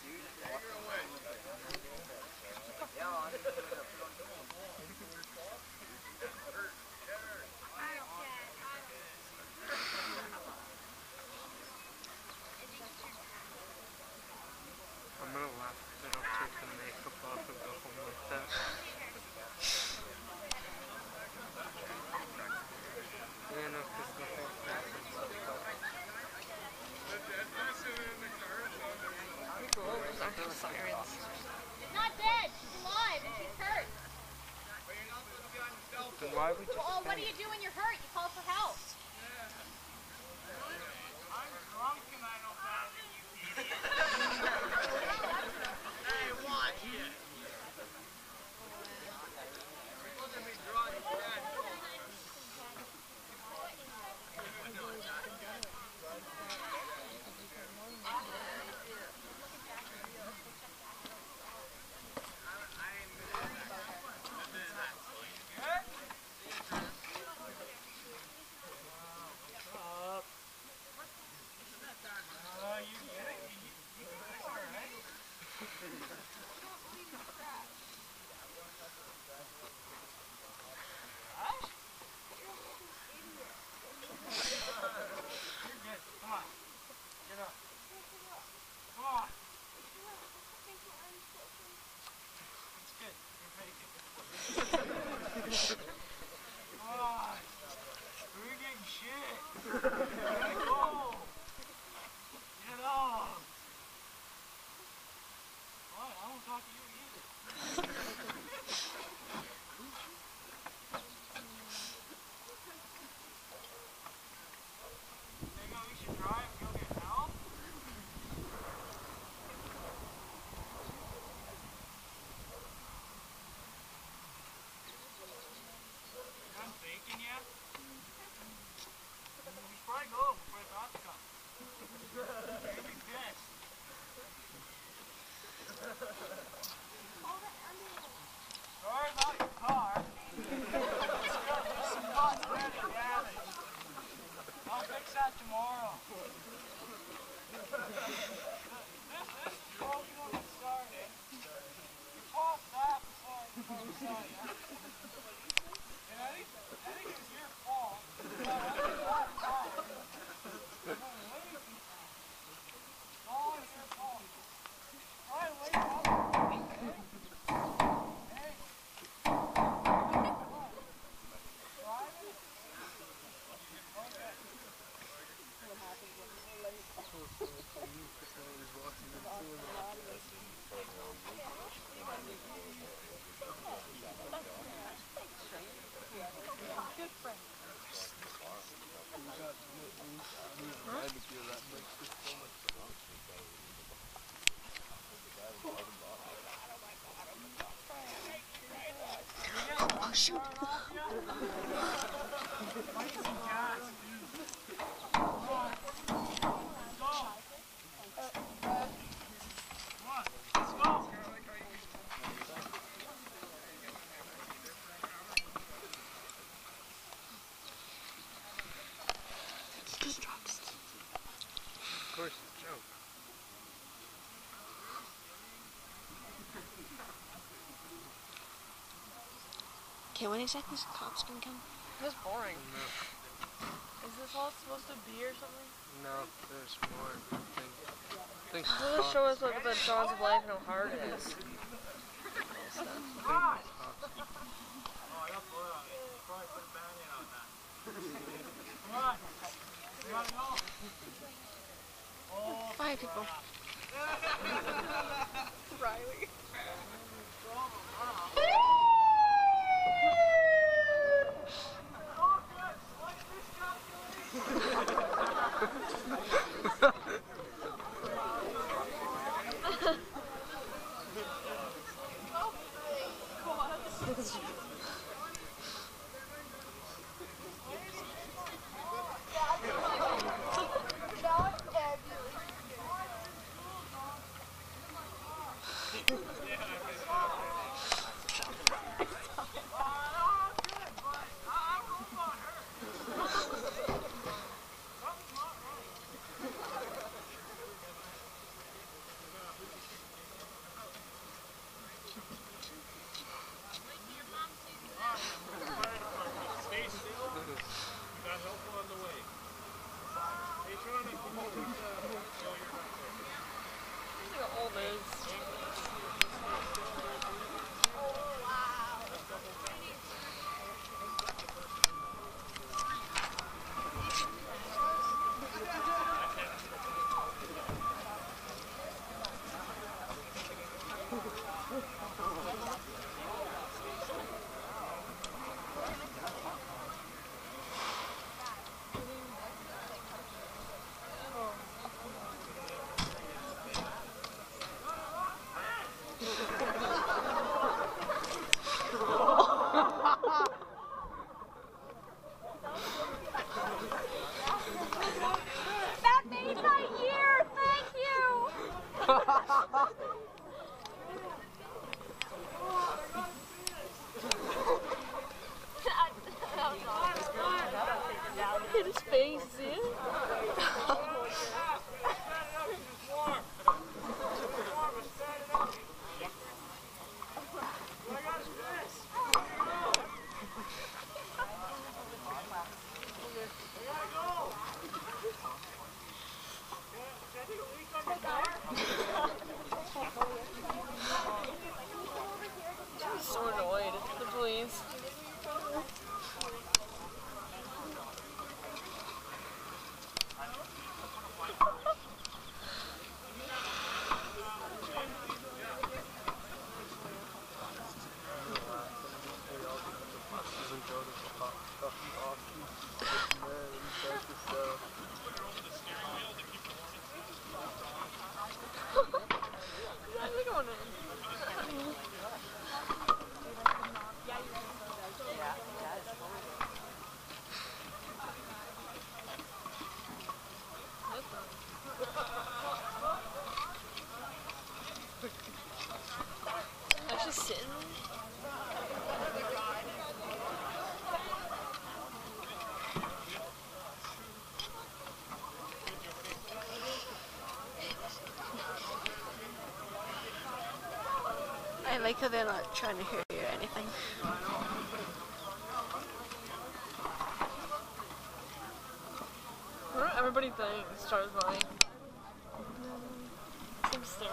I'm gonna laugh if I don't take the makeup off and go home like that. Yeah, no, because nothing happens like that. Cool, there's actual sirens. She's not dead, she's alive and she's hurt. Then why would you Well, what do stay? you do when you're hurt? You call for help. I'm drunk and I don't have any. Hey, watch it. Look at me drunk, Brad. Oh shoot! Just drops. Of course, it's a joke. Okay, when exactly is the cops gonna come? This is boring. No, Is this all it's supposed to be or something? no, there's more. I think Will this show us like the John's of life and how hard it is? Five people. Riley. Hit his face, see it? I'm so annoyed. Please. Actually sitting. I like how they're not trying to hear you or anything. What do everybody think? Stars money. Some stare.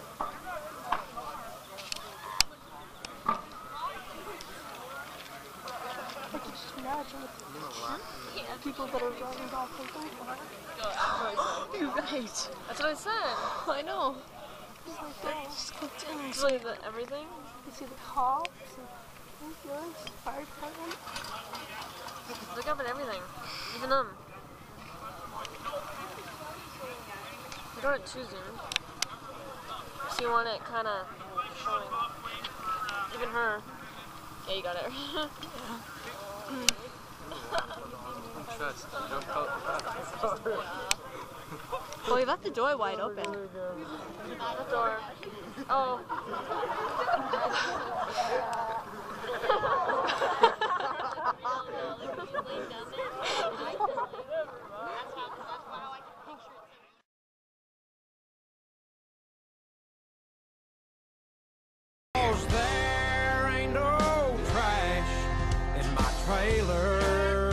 I could just imagine people that are driving by thinking, You're right. That's what I said. I know. They're just cooked in. It's like everything. you see the cops and ambulance, fire department. Look up at everything. Even them. They're doing it too soon. So you want it kind of showing. Even her. Yeah, you got it. Well, we left the door wide open. The door. Oh. There ain't no trash in my trailer.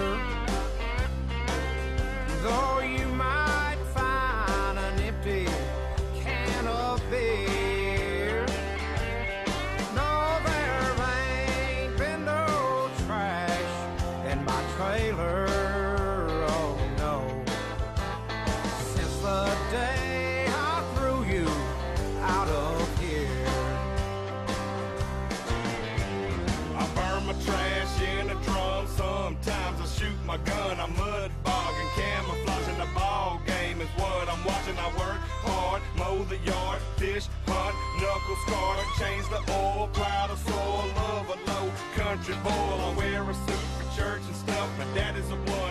Though you might find an empty can of beer. No, there ain't been no trash in my trailer. Oh no. Since the day I threw you out of here. I burn my trash in a drum. Sometimes I shoot my gun. I'm mud bogging, camouflaging. The ball game is what I'm watching. I work hard, mow the yard, fish, hunt, knuckle scarred, change the oil, plow the soil, love a low country boy. I wear a suit for church and stuff. My daddy's a blood